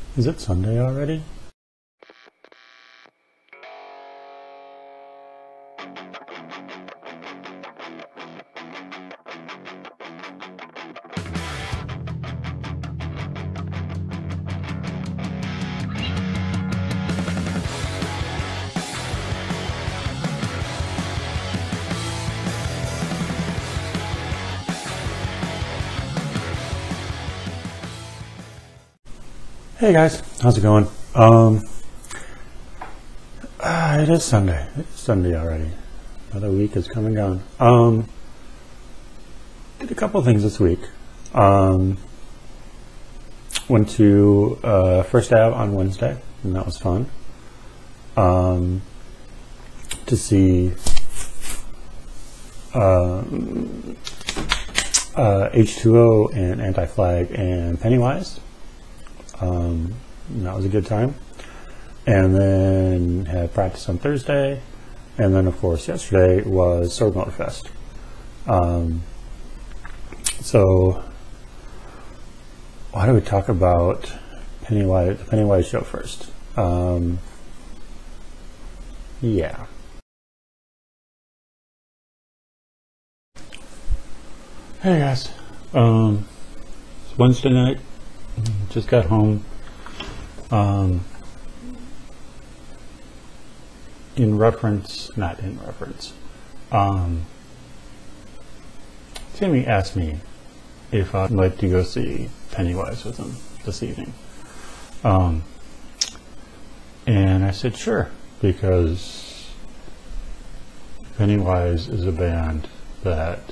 Is it Sunday already? Hey guys, how's it going? It is Sunday. It's Sunday already. Another week is come and gone. Did a couple things this week. Went to First Ave on Wednesday, and that was fun. To see H2O and Anti-Flag and Pennywise. And that was a good time. And then had practice on Thursday. And then, of course, yesterday was Sword Motorfest. So, why do we talk about Pennywise, the Pennywise show first? Yeah. Hey guys. It's Wednesday night. Just got home. Timmy asked me if I'd like to go see Pennywise with him this evening. And I said sure, because Pennywise is a band that,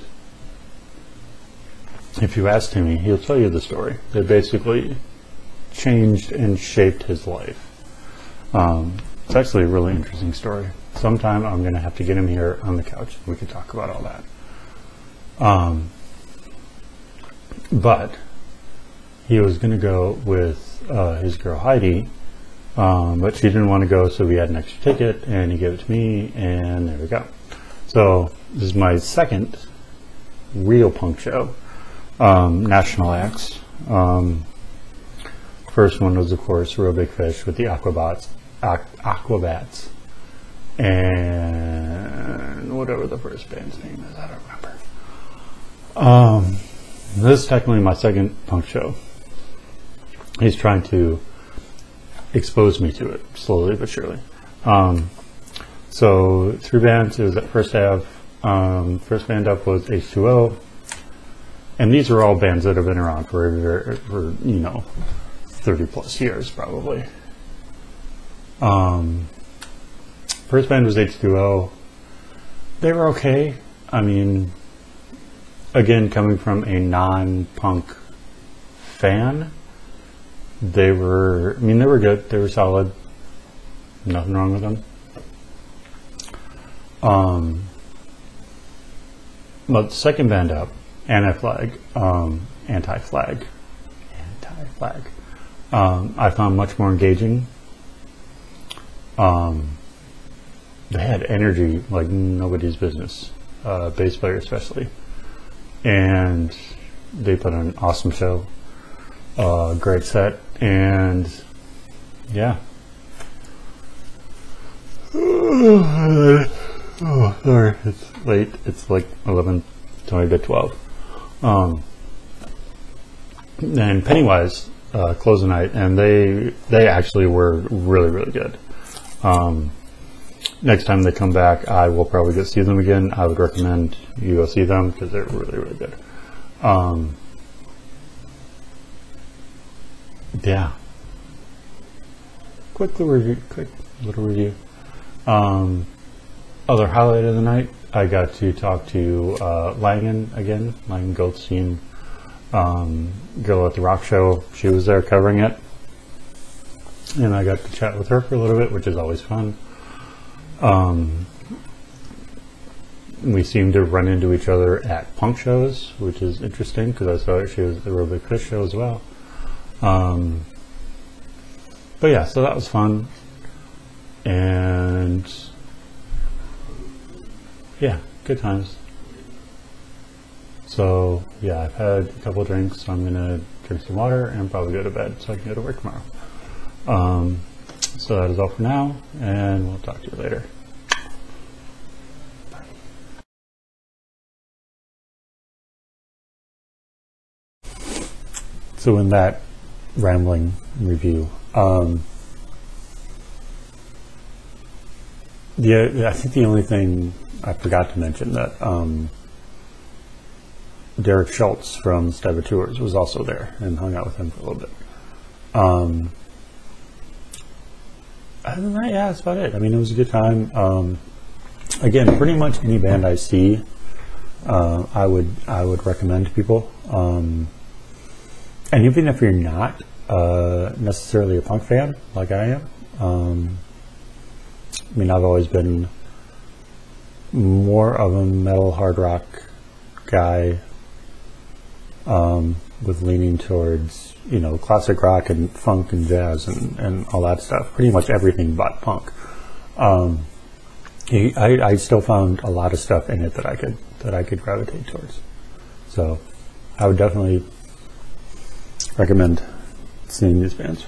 if you ask Timmy, he'll tell you the story. They basically changed and shaped his life. It's actually a really interesting story. Sometime I'm going to have to get him here on the couch. We could talk about all that. But he was going to go with his girl Heidi, but she didn't want to go, so we had an extra ticket, and he gave it to me, and there we go. So this is my second real punk show. National acts. First one was, of course, Real Big Fish with the Aquabats, and whatever the first band's name is, I don't remember. This is technically my second punk show. He's trying to expose me to it, slowly but surely. So 3 bands. It was at First Ave. First band up was H2O. And these are all bands that have been around for 30 plus years probably. First band was H2O. They were okay. I mean, again, coming from a non-punk fan, they were good. They were solid. Nothing wrong with them. But the second band up, Anti-Flag, I found much more engaging. They had energy like nobody's business, bass player especially, and they put on an awesome show, great set, and yeah. Oh, sorry, it's late. It's like 11:20 to 12. And Pennywise closed the night, and they actually were really, really good. Next time they come back, I will probably go see them again. I would recommend you go see them because they're really, really good. Yeah. Quick little review. Other highlight of the night, I got to talk to Langan again, Langan Goldstein, Girl at the Rock Show. She was there covering it, and I got to chat with her for a little bit, which is always fun. We seem to run into each other at punk shows, which is interesting because I saw she was at the Real Big Fish show as well. But yeah, so that was fun, and yeah, good times. So yeah, I've had a couple of drinks, so I'm gonna drink some water and probably go to bed so I can go to work tomorrow. So that is all for now, and we'll talk to you later. So in that rambling review, I think the only thing I forgot to mention that Derek Schultz from Steva Tours was also there and hung out with him for a little bit. Other than that, yeah, that's about it. I mean, it was a good time. Again, pretty much any band I see, I would recommend to people. And even if you're not necessarily a punk fan like I am, I mean, I've always been more of a metal hard rock guy, with leaning towards, you know, classic rock and funk and jazz and all that stuff. Pretty much everything but punk. I still found a lot of stuff in it that I could gravitate towards. So I would definitely recommend seeing these bands.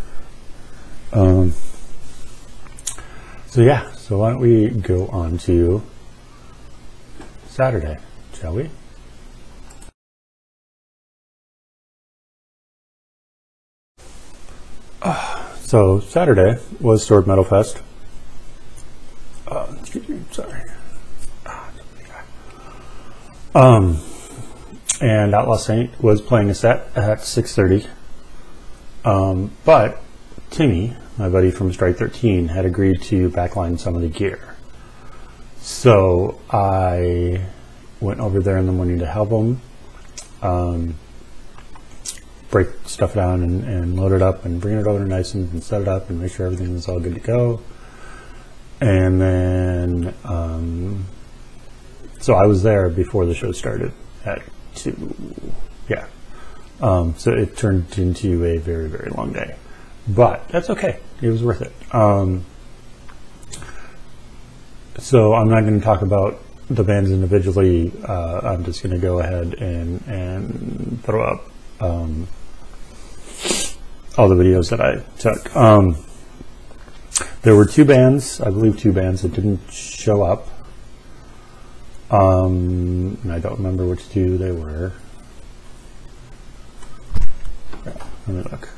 So yeah, so why don't we go on to Saturday, shall we? So Saturday was Sword Metal Fest. Excuse me, sorry. And Outlaw Saint was playing a set at 6:30. But Timmy, my buddy from Strike 13, had agreed to backline some of the gear. So I went over there in the morning to help him break stuff down and load it up and bring it over to Nyson and set it up and make sure everything was all good to go. And then, so I was there before the show started at 2. Yeah. So it turned into a very, very long day. But that's okay. It was worth it. So I'm not going to talk about the bands individually. I'm just going to go ahead and throw up all the videos that I took. There were 2 bands, I believe 2 bands that didn't show up. And I don't remember which 2 they were. Yeah, let me look.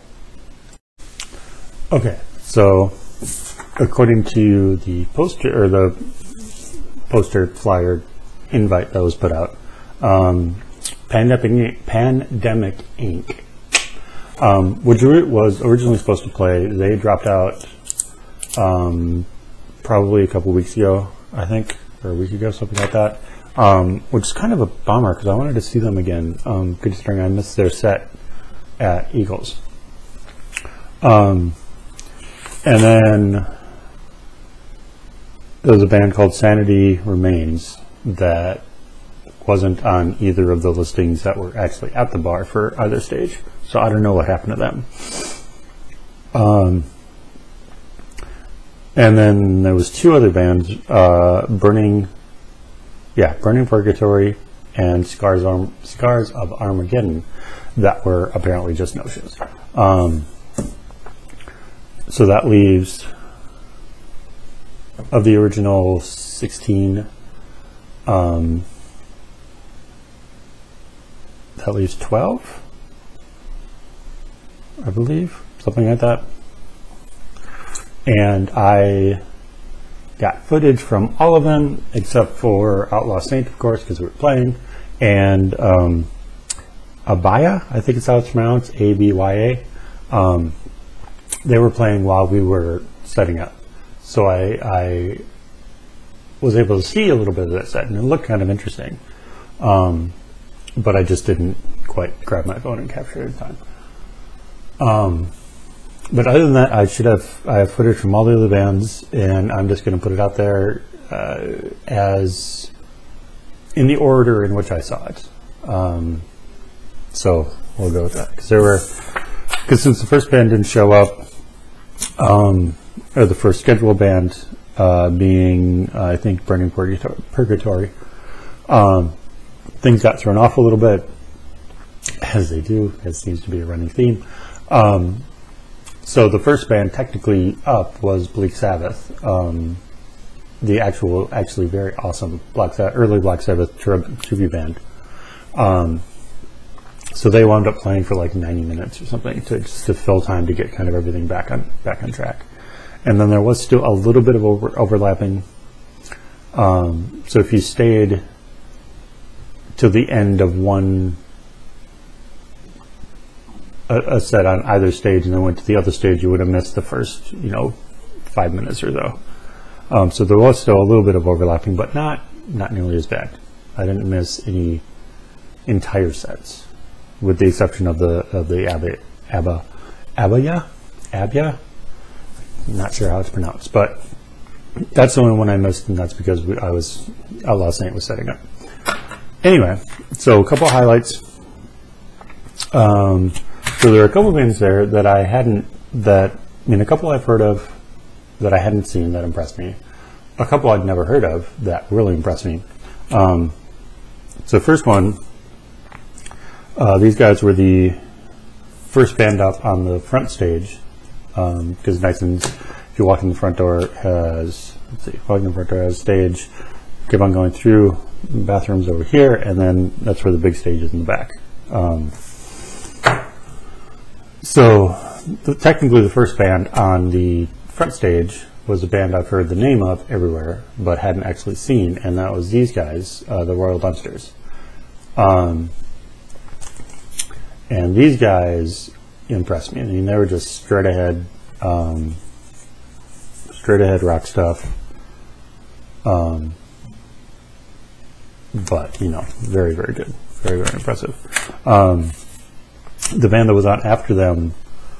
Okay, so according to the poster, or the poster flyer invite that was put out, Pandemic Inc., which was originally supposed to play, they dropped out probably a couple weeks ago, I think, or a week ago, something like that, which is kind of a bummer because I wanted to see them again, considering I missed their set at Eagles. And then there was a band called Sanity Remains that wasn't on either of the listings that were actually at the bar for either stage. So I don't know what happened to them. And then there was 2 other bands, Burning Purgatory and Scars of Armageddon, that were apparently just no-shows. So that leaves, of the original 16, that leaves 12, I believe, something like that. And I got footage from all of them except for Outlaw Saint, of course, because we were playing, and Abaya, I think it's how it's pronounced, A-B-Y-A. They were playing while we were setting up. So I was able to see a little bit of that set, and it looked kind of interesting. But I just didn't quite grab my phone and capture it in time. But other than that, I have footage from all the other bands, and I'm just going to put it out there as in the order in which I saw it. So we'll go with that, because since the first band didn't show up, or the first scheduled band being I think Burning Purgatory, things got thrown off a little bit, as they do, as seems to be a running theme. So the first band technically up was Bleak Sabbath, the actually very awesome early Black Sabbath tribute band. So they wound up playing for like 90 minutes or something to fill time to get kind of everything back on track. And then there was still a little bit of overlapping. So if you stayed to the end of a set on either stage and then went to the other stage, you would have missed the first 5 minutes or so. So there was still a little bit of overlapping, but not nearly as bad. I didn't miss any entire sets, with the exception of the Abaya. Not sure how it's pronounced, but that's the only one I missed, and that's because Outlaw Saint was setting up. Anyway, so a couple of highlights. So there are a couple of bands there that a couple I've heard of that I hadn't seen that impressed me. A couple I'd never heard of that really impressed me. So first one, these guys were the first band up on the front stage, because Nyson's, if you walk in the front door, has stage, keep on going through, bathrooms over here, and then that's where the big stage is in the back. So technically the first band on the front stage was a band I've heard the name of everywhere but hadn't actually seen, and that was these guys, the Royal Dunsters. And these guys impressed me. I mean, they were just straight ahead rock stuff, but very, very good, very, very impressive. The band that was on after them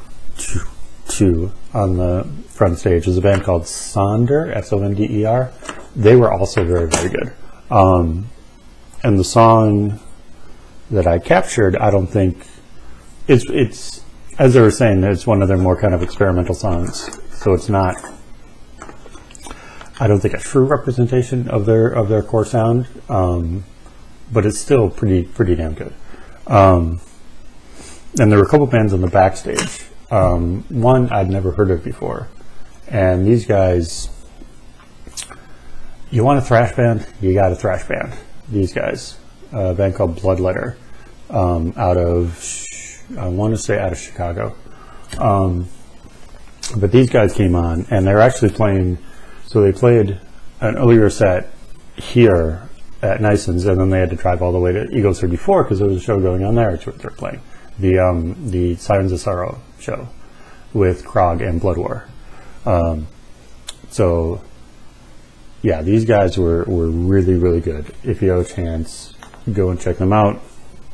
on the front stage was a band called Sonder, S-O-N-D-E-R. They were also very, very good. And the song that I captured, I don't think it's as they were saying, it's one of their more kind of experimental songs. So it's not, I don't think, a true representation of their core sound, but it's still pretty damn good. And there were a couple bands on the backstage. One I'd never heard of before, and these guys, you want a thrash band, you got a thrash band. These guys, a band called Bloodletter, out of, I want to say out of Chicago. But these guys came on, and they're actually playing, so they played an earlier set here at Nyson's, and then they had to drive all the way to Eagles 34 because there was a show going on there. It's what they're playing. The Sirens of Sorrow show with Krog and Blood War. So yeah, these guys were really, really good. If you have a chance, go and check them out.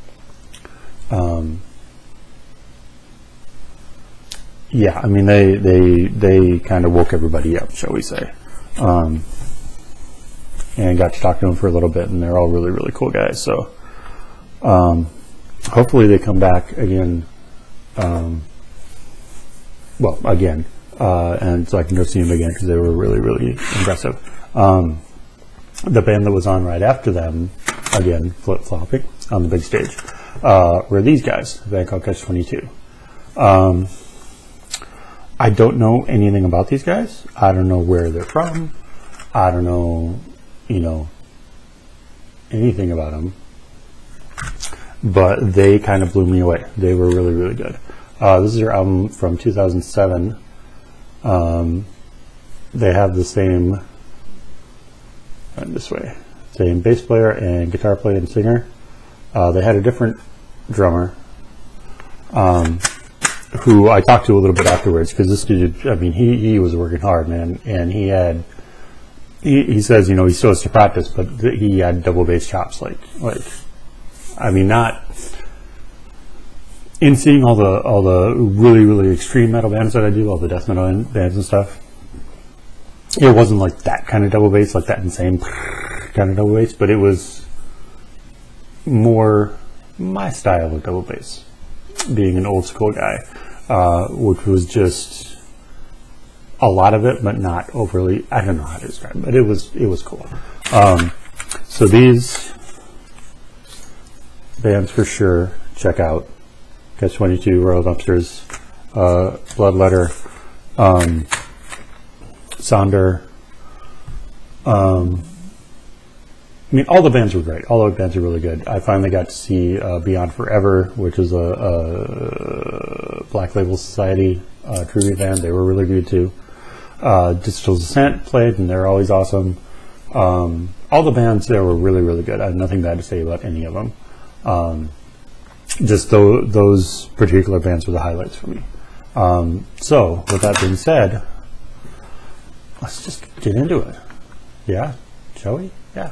Yeah, I mean, they kind of woke everybody up, shall we say, and got to talk to them for a little bit, and they're all really, really cool guys. So hopefully they come back again, and so I can go see them again because they were really, really impressive. The band that was on right after them, again, flip-flopping on the big stage, were these guys, a band called Catch-22. I don't know anything about these guys. I don't know where they're from. I don't know, anything about them. But they kind of blew me away. They were really, really good. This is their album from 2007. They have the same, same bass player and guitar player and singer. They had a different drummer, who I talked to a little bit afterwards, because this dude, I mean, he was working hard, man, and he says, he still has to practice, but he had double bass chops, like, I mean, not in seeing all the really, really extreme metal bands that I do, all the death metal bands and stuff. It wasn't like that kind of double bass, like that insane kind of double bass, but it was more my style of double bass, being an old school guy, which was just a lot of it, but not overly. I don't know how to describe it, but it was cool. So these bands for sure check out. Catch-22, Royal Dunsters. Bloodletter, Sonder. I mean, all the bands were great. All the bands are really good. I finally got to see Beyond Forever, which is a Black Label Society tribute band. They were really good too. Digital Descent played, and they're always awesome. All the bands there were really, really good. I have nothing bad to say about any of them. Just those particular bands were the highlights for me. So, with that being said, let's just get into it. Yeah? Shall we? Yeah.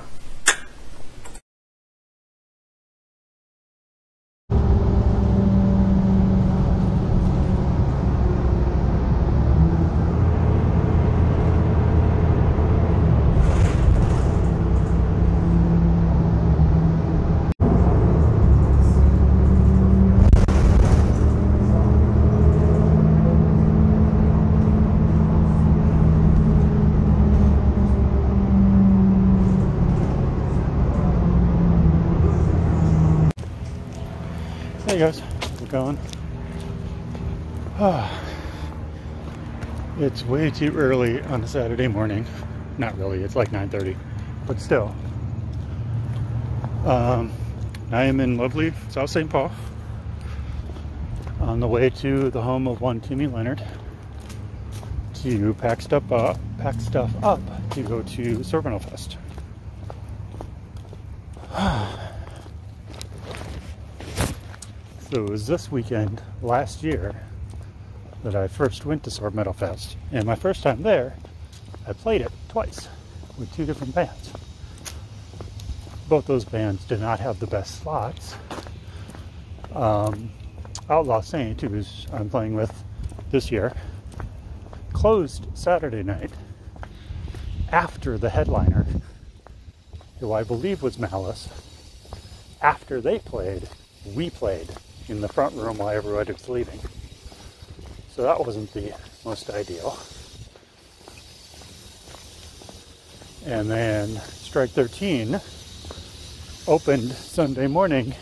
Hey guys, how's it going? It's way too early on a Saturday morning. Not really, it's like 9:30, but still. I am in lovely South St. Paul on the way to the home of one Timmy Leonard to pack stuff up to go to Sorbonne Fest. So it was this weekend last year that I first went to Sword Metal Fest, and my first time there, I played it twice with two different bands. Both those bands did not have the best slots. Outlaw Saint, who's I'm playing with this year, closed Saturday night after the headliner, who I believe was Malice. After they played, we played in the front room while everybody was leaving. So that wasn't the most ideal. And then Strike 13 opened Sunday morning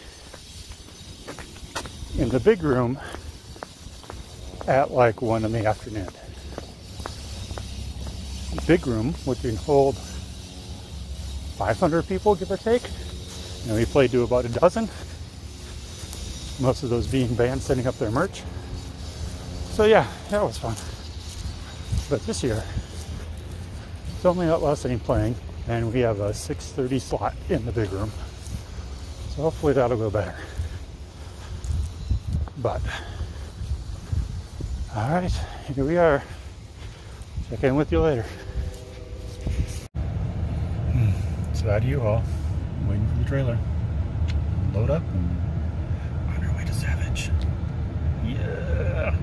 in the big room at like 1 in the afternoon. Big room, which can hold 500 people, give or take. And we played to about a dozen. Most of those being bands setting up their merch. So yeah, that was fun. But this year, it's only Outlaw Saint playing, and we have a 6:30 slot in the big room. So hopefully that'll go better. But, alright, here we are. Check in with you later. So how do you all? Waiting for the trailer. Load up and on our way to Savage. Yeah.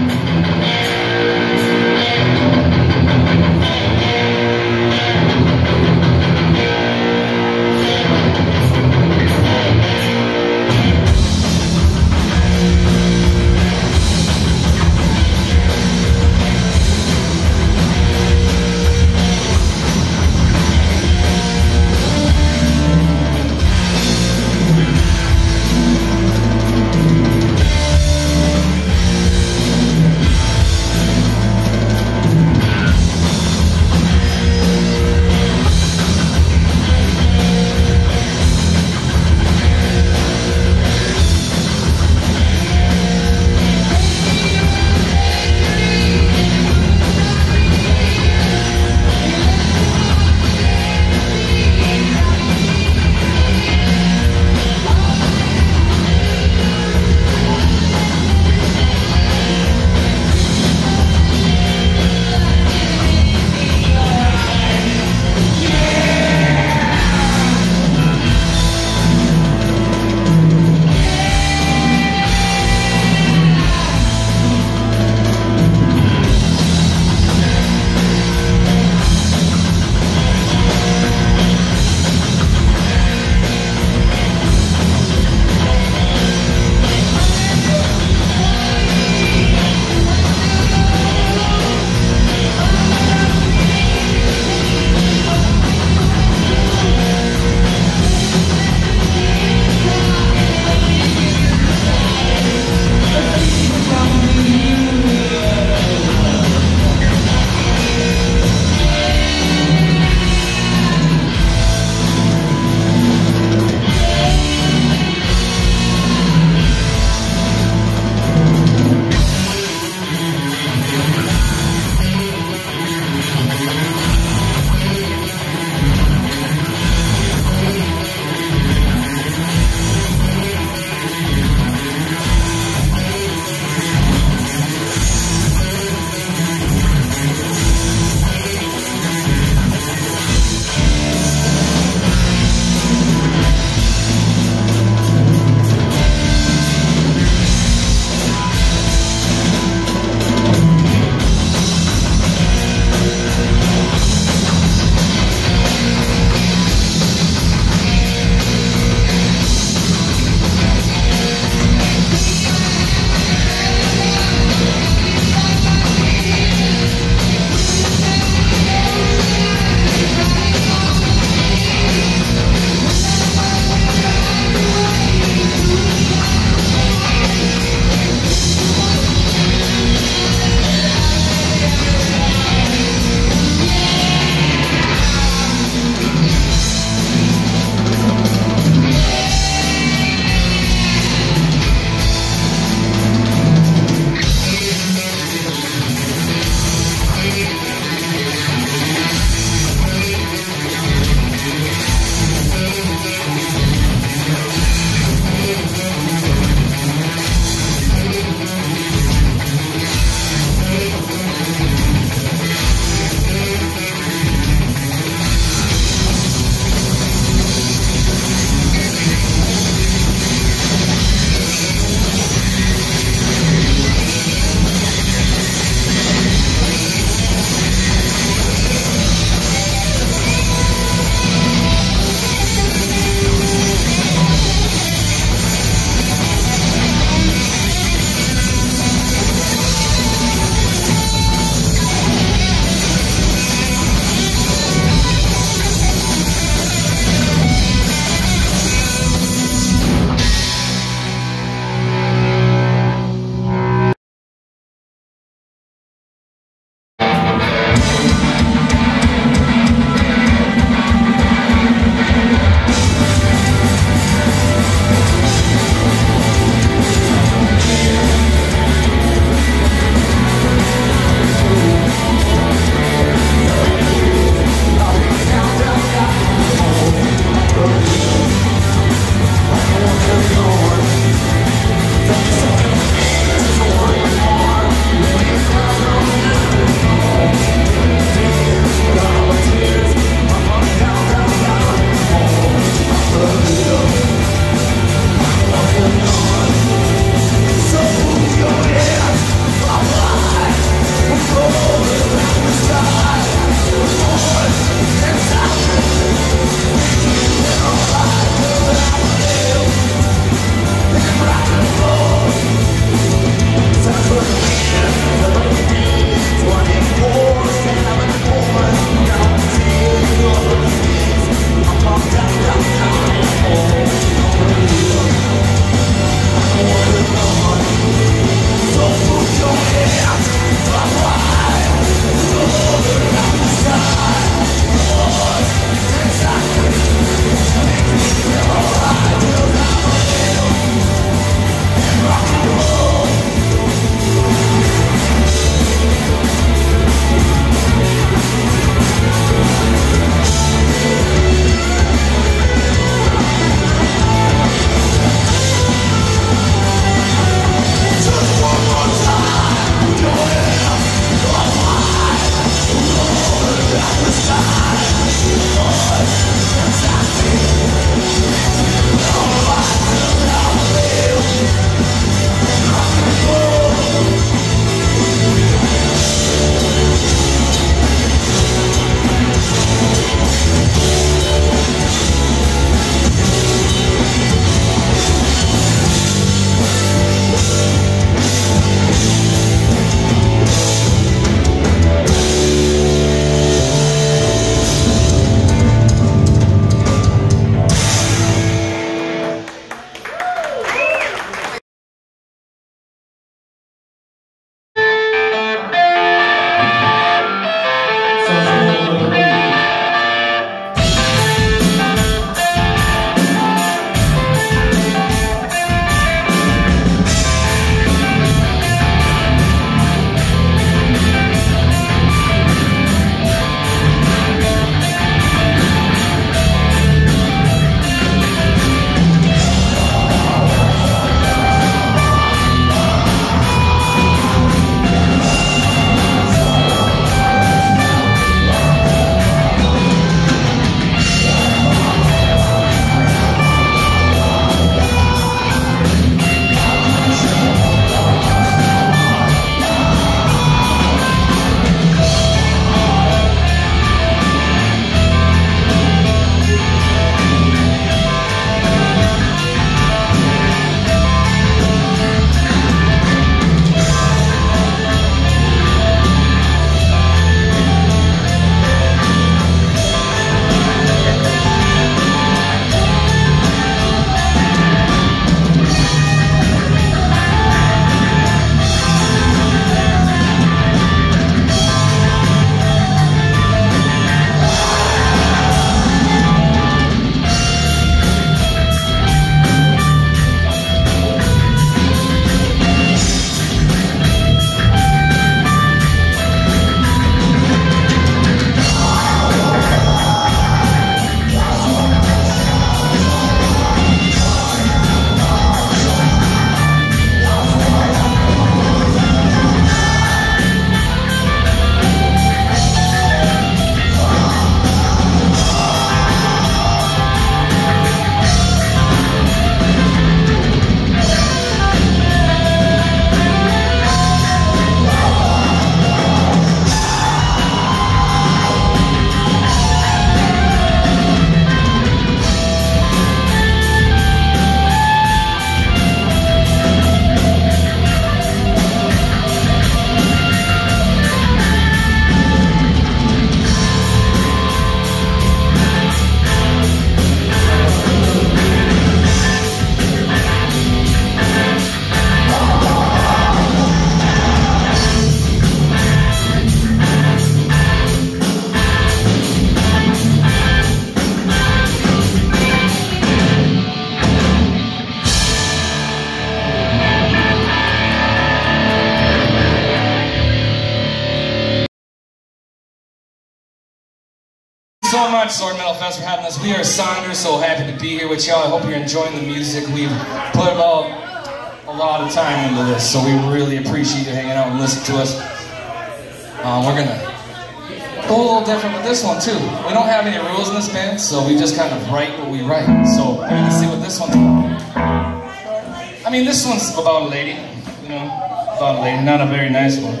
so much, Sword Metal Fest, for having us. We are Saunders, so happy to be here with y'all. I hope you're enjoying the music. We've put about a lot of time into this, so we really appreciate you hanging out and listening to us. We're gonna go a little different with this one too. We don't have any rules in this band, so we just kind of write what we write. So we're gonna see what this one's about. I mean, this one's about a lady, you know, about a lady, not a very nice one.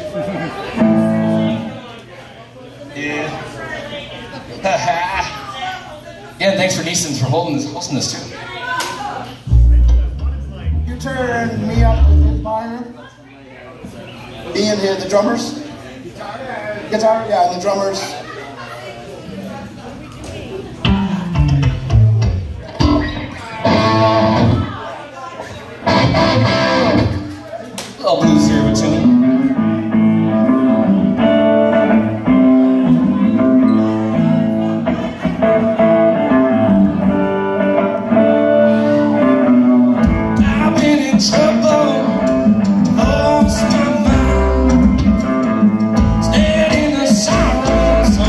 Yeah. Again, thanks for Neeson's for hosting this too. You turn me up with his minor. Ian here, the drummers. Guitar, yeah, and the drummers. A little blues here with tuning. So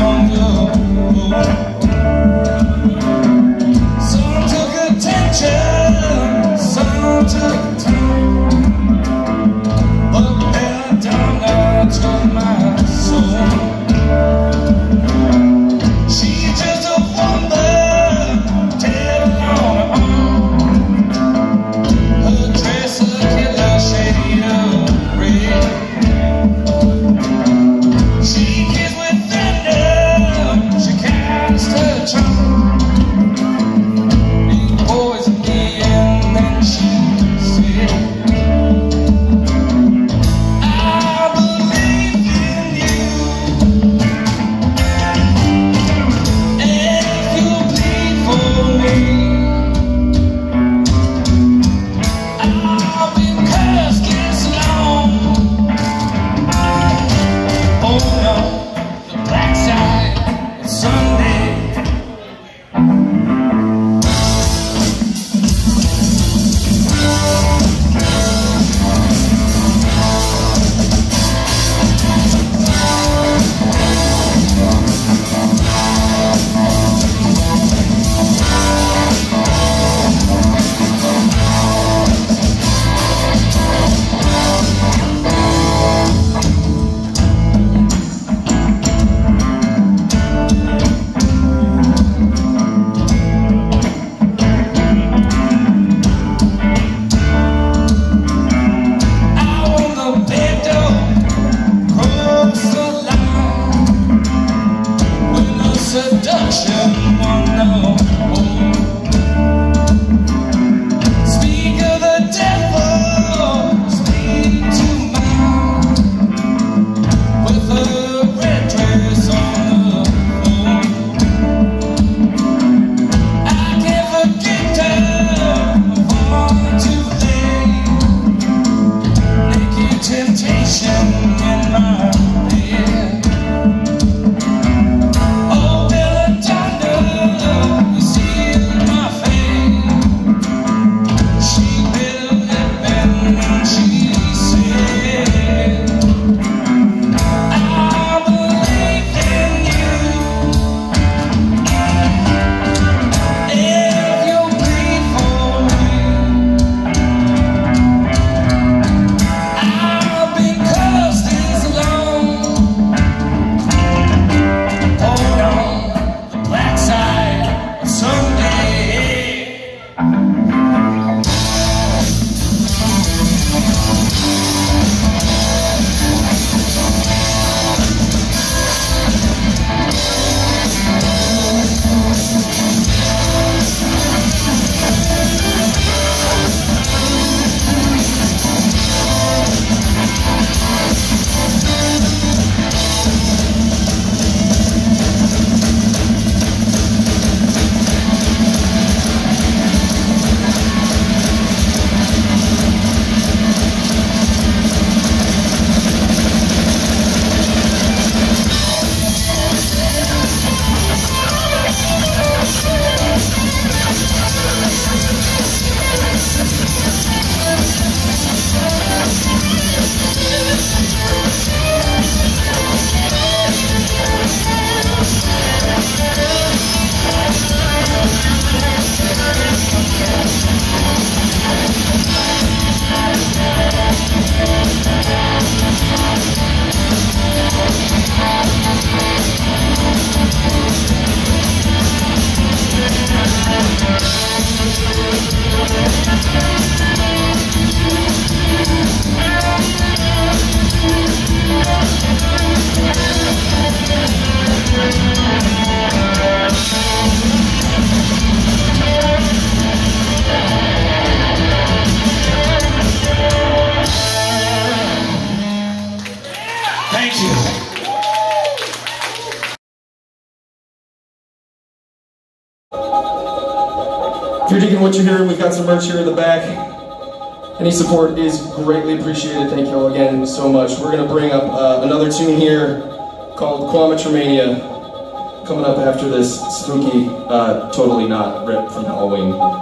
you're digging what you're hearing, we've got some merch here in the back. Any support is greatly appreciated. Thank you all again so much. We're going to bring up another tune here called Quamatromania, coming up after this spooky, totally not ripped from Halloween.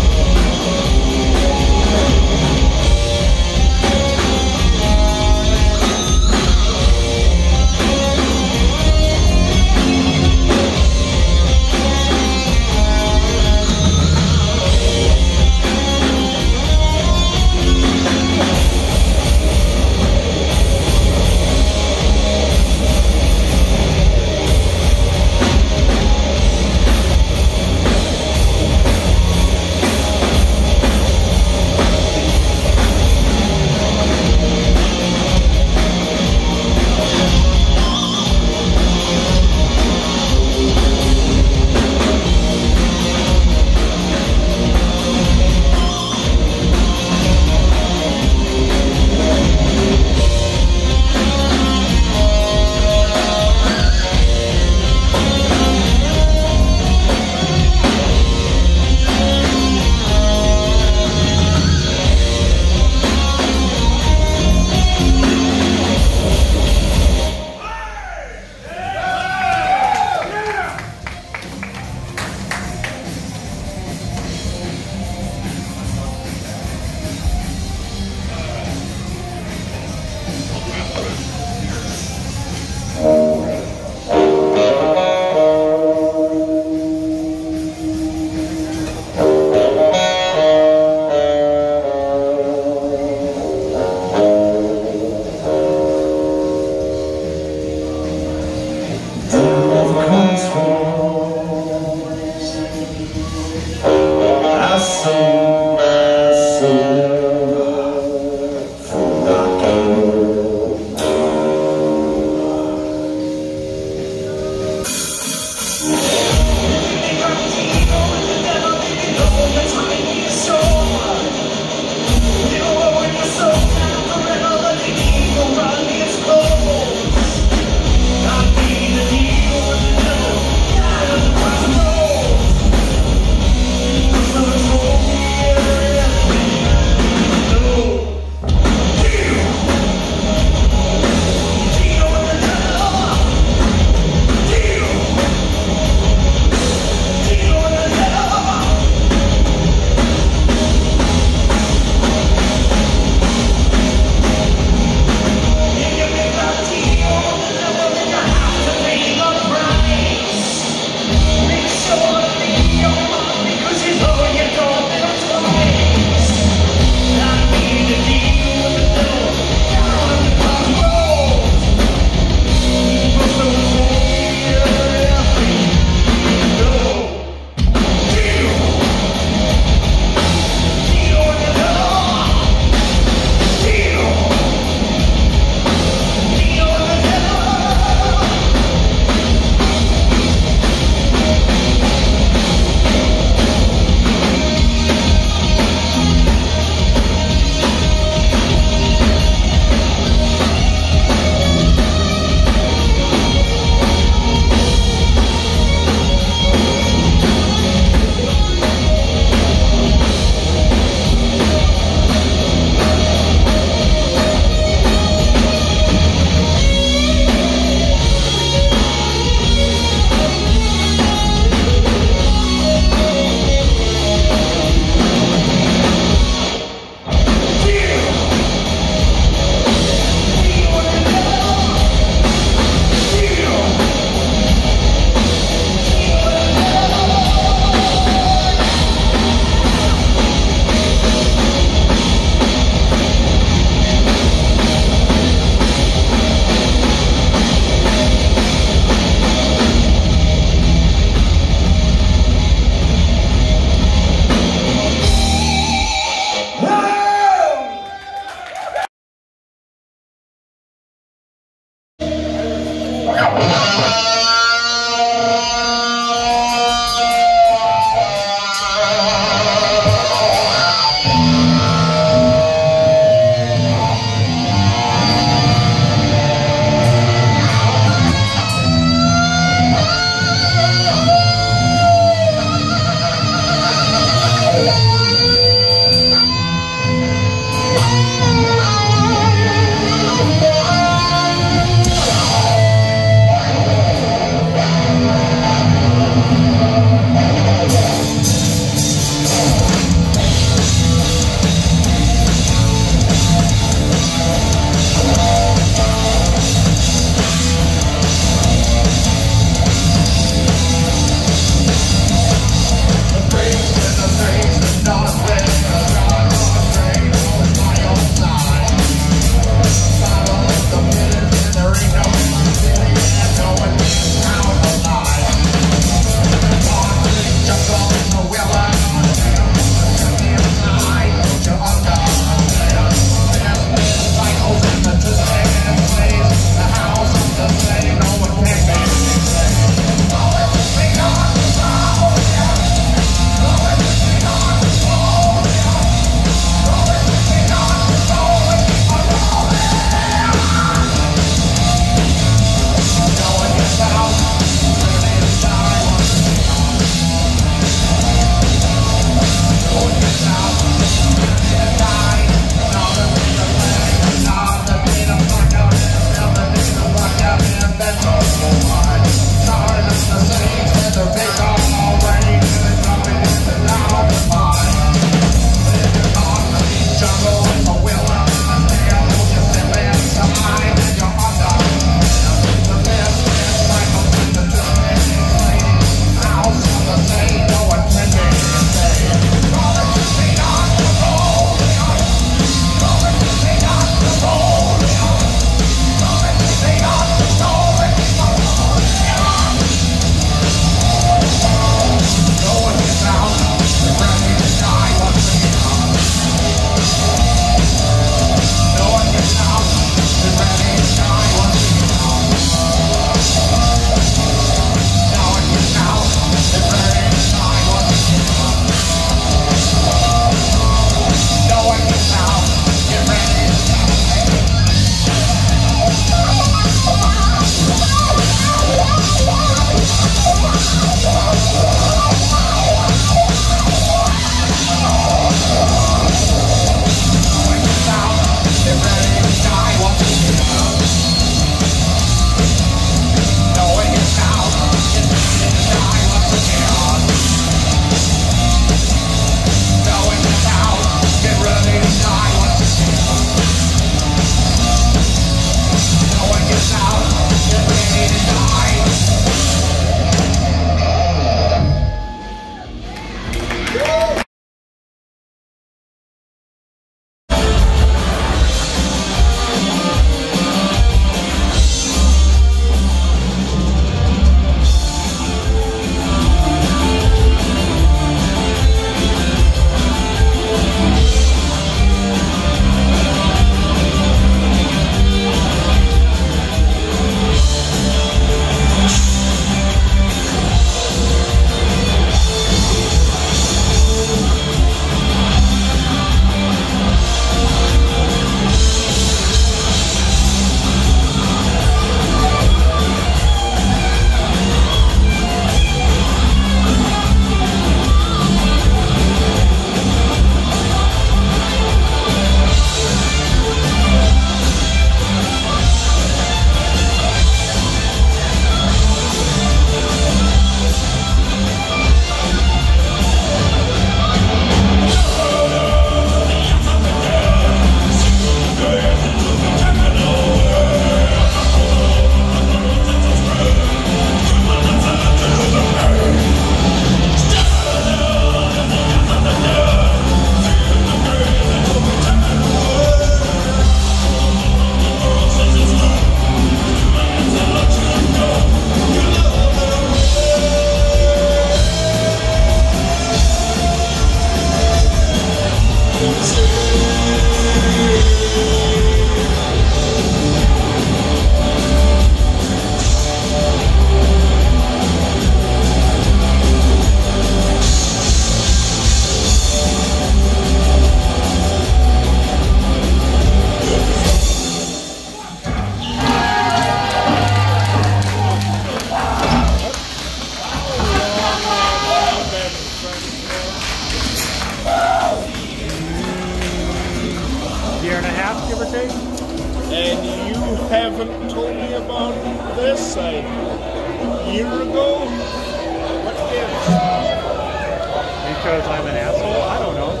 this a year ago? What gives? Because I'm an asshole? I don't know.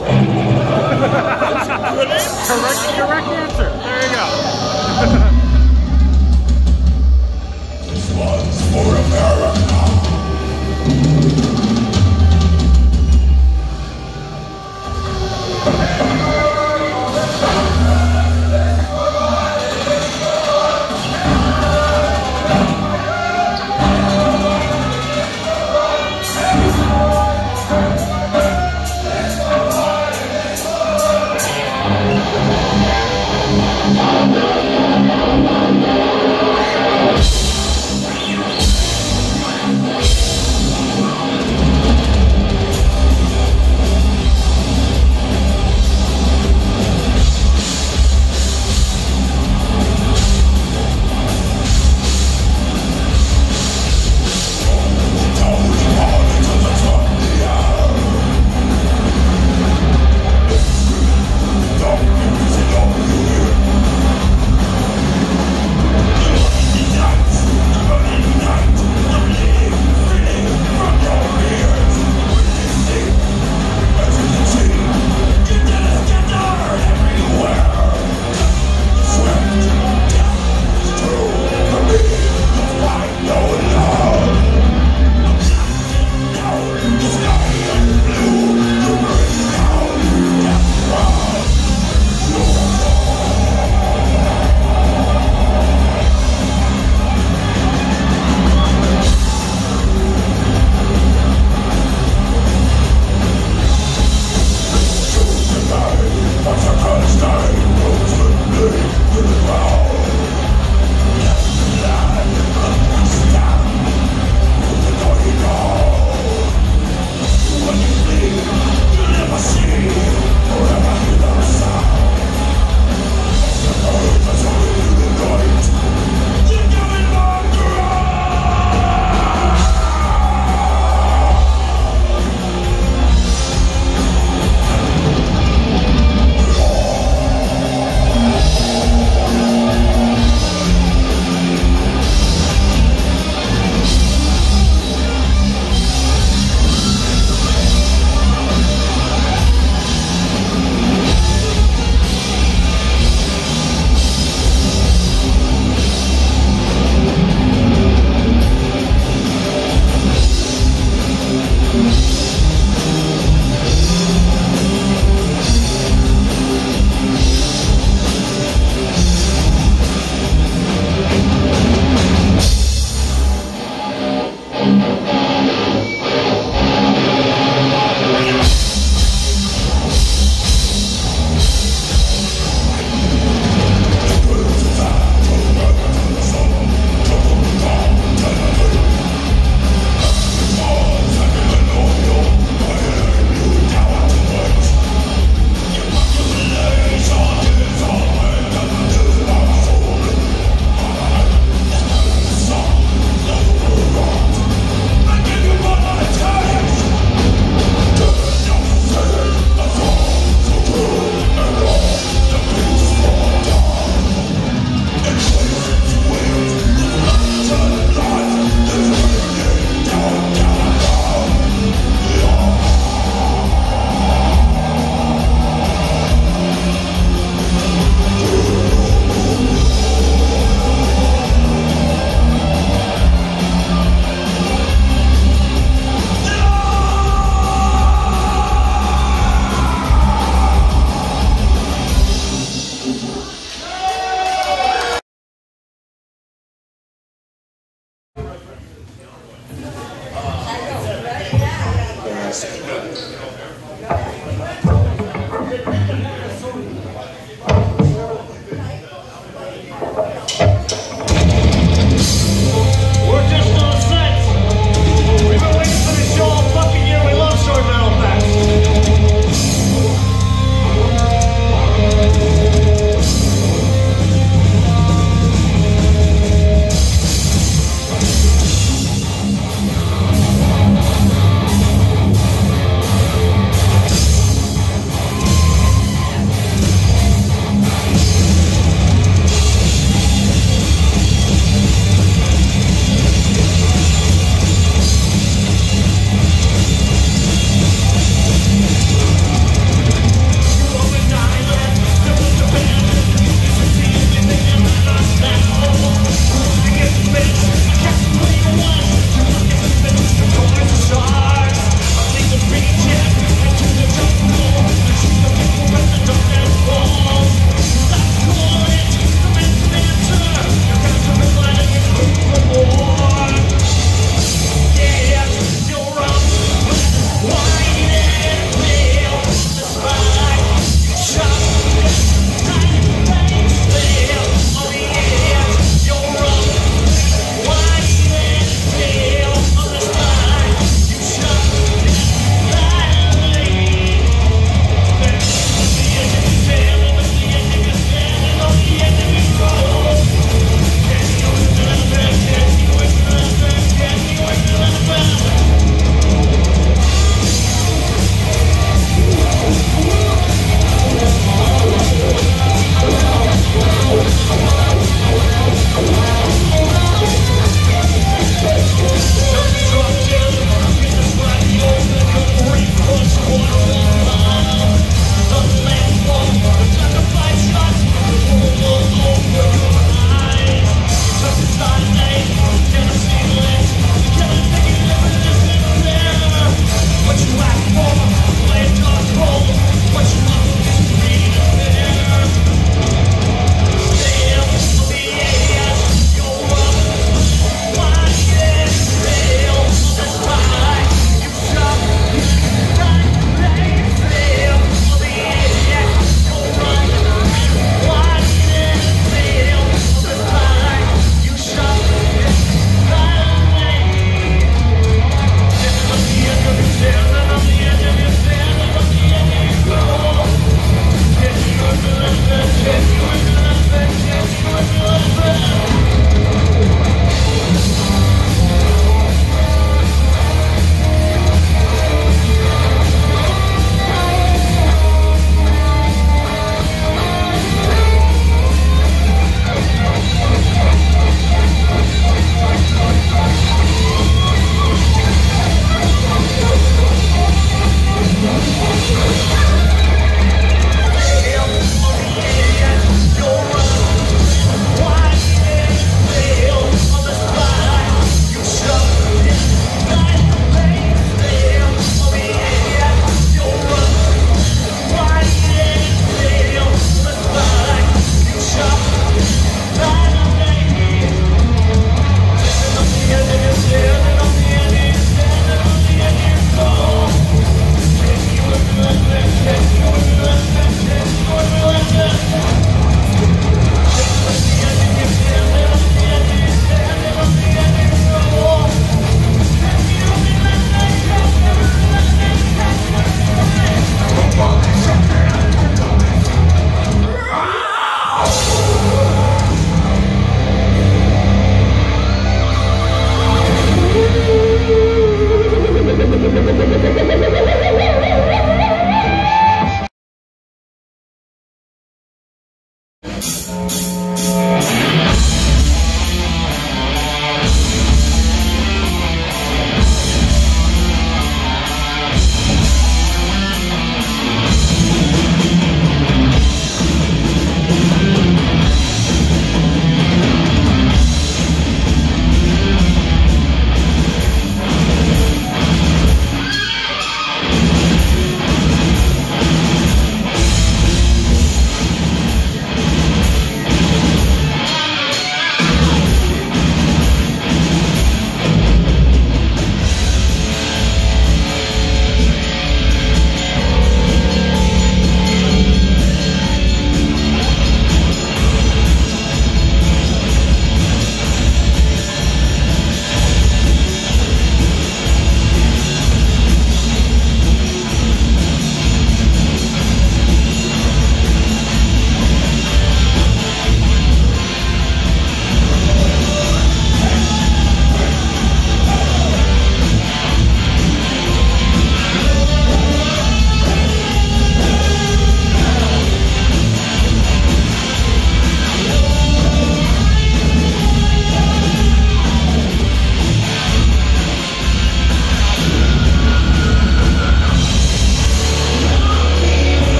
Good answer. Correct answer. There you go. This one's for America.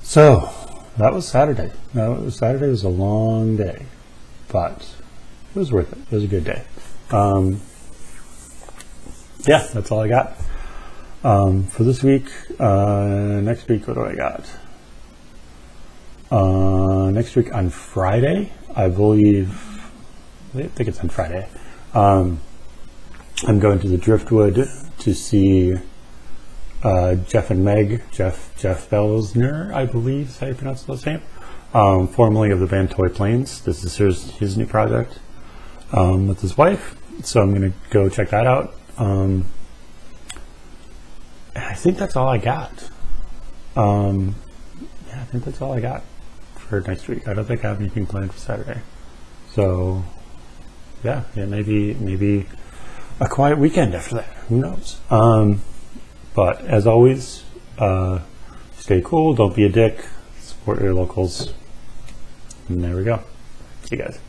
So that was Saturday. Saturday was a long day, but it was worth it. It was a good day. Yeah, that's all I got for this week. Next week, what do I got? Next week on Friday, I think it's on Friday. I'm going to the Driftwood to see Jeff and Meg, Jeff Belsner, I believe is how you pronounce the last name, formerly of the band Toy Planes. This is his new project with his wife, so I'm going to go check that out. I think that's all I got. Yeah, I think that's all I got for next week. I don't think I have anything planned for Saturday. So yeah, maybe a quiet weekend after that. Who knows? But as always, stay cool, don't be a dick, support your locals, and there we go. See you guys.